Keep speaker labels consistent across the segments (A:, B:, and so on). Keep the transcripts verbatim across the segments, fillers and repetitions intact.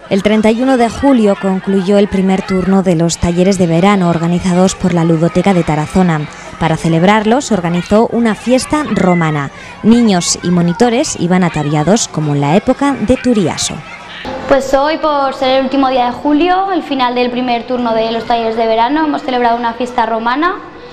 A: El treinta y uno de julio concluyó el primer turno de los talleres de verano organizados por la Ludoteca de Tarazona. Para celebrarlo se organizó una fiesta romana. Niños y monitores iban ataviados como en la época de Turiaso.
B: Pues hoy, por ser el último día de julio, el final del primer turno de los talleres de verano, hemos celebrado una fiesta romana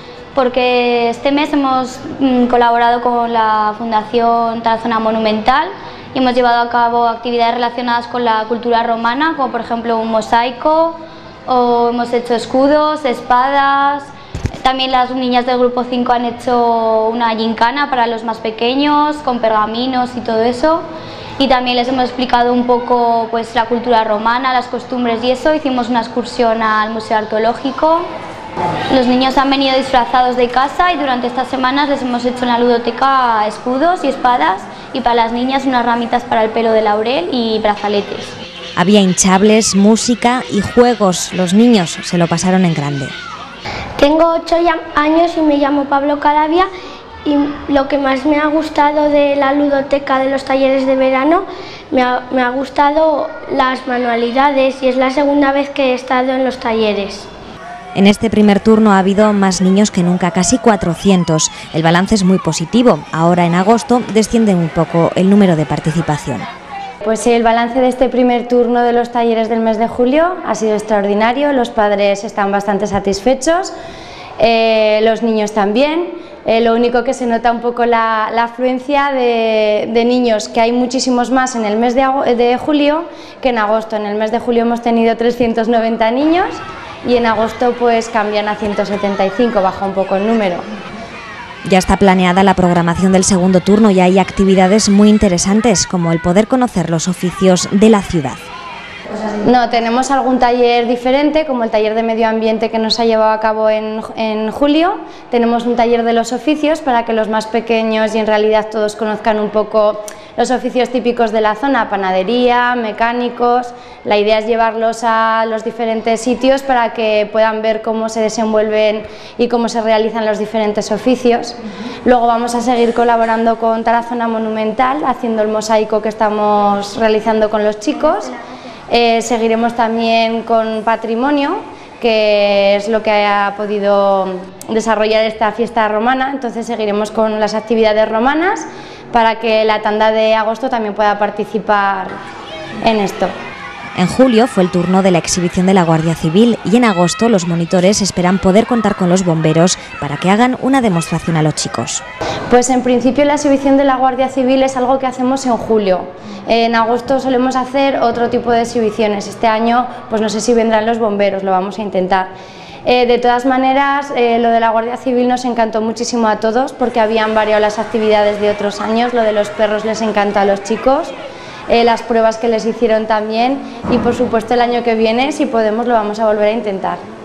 B: porque este mes hemos mm, colaborado con la Fundación Tarazona Monumental y hemos llevado a cabo actividades relacionadas con la cultura romana, como por ejemplo un mosaico, o hemos hecho escudos, espadas. También las niñas del grupo cinco han hecho una gincana para los más pequeños, con pergaminos y todo eso. Y también les hemos explicado un poco pues, la cultura romana, las costumbres y eso. Hicimos una excursión al Museo Arqueológico. Los niños han venido disfrazados de casa y durante estas semanas les hemos hecho en la ludoteca escudos y espadas, y para las niñas unas ramitas para el pelo de laurel y brazaletes.
A: Había hinchables, música y juegos. Los niños se lo pasaron en grande.
C: Tengo ocho años y me llamo Pablo Calavia, y lo que más me ha gustado de la ludoteca de los talleres de verano, me ha, me ha gustado las manualidades, y es la segunda vez que he estado en los talleres.
A: En este primer turno ha habido más niños que nunca, casi cuatrocientos. El balance es muy positivo. Ahora en agosto desciende un poco el número de participación.
D: Pues sí, el balance de este primer turno de los talleres del mes de julio ha sido extraordinario. Los padres están bastante satisfechos, eh, los niños también. Eh, lo único que se nota un poco la, la afluencia de, de niños, que hay muchísimos más en el mes de, de julio que en agosto. En el mes de julio hemos tenido trescientos noventa niños y en agosto pues cambian a ciento setenta y cinco, baja un poco el número.
A: Ya está planeada la programación del segundo turno y hay actividades muy interesantes, como el poder conocer los oficios de la ciudad.
D: No, tenemos algún taller diferente, como el taller de medio ambiente que nos ha llevado a cabo en, en julio. Tenemos un taller de los oficios para que los más pequeños y en realidad todos conozcan un poco los oficios típicos de la zona, panadería, mecánicos. La idea es llevarlos a los diferentes sitios para que puedan ver cómo se desenvuelven y cómo se realizan los diferentes oficios. Luego vamos a seguir colaborando con Tarazona Monumental, haciendo el mosaico que estamos realizando con los chicos. Eh, seguiremos también con patrimonio, que es lo que ha podido desarrollar esta fiesta romana. Entonces seguiremos con las actividades romanas para que la tanda de agosto también pueda participar en esto.
A: En julio fue el turno de la exhibición de la Guardia Civil y en agosto los monitores esperan poder contar con los bomberos para que hagan una demostración a los chicos.
D: Pues en principio la exhibición de la Guardia Civil es algo que hacemos en julio. En agosto solemos hacer otro tipo de exhibiciones. Este año pues no sé si vendrán los bomberos, lo vamos a intentar. Eh, de todas maneras, eh, lo de la Guardia Civil nos encantó muchísimo a todos porque habían variado las actividades de otros años. Lo de los perros les encanta a los chicos. Eh, las pruebas que les hicieron también, y por supuesto el año que viene, si podemos, lo vamos a volver a intentar.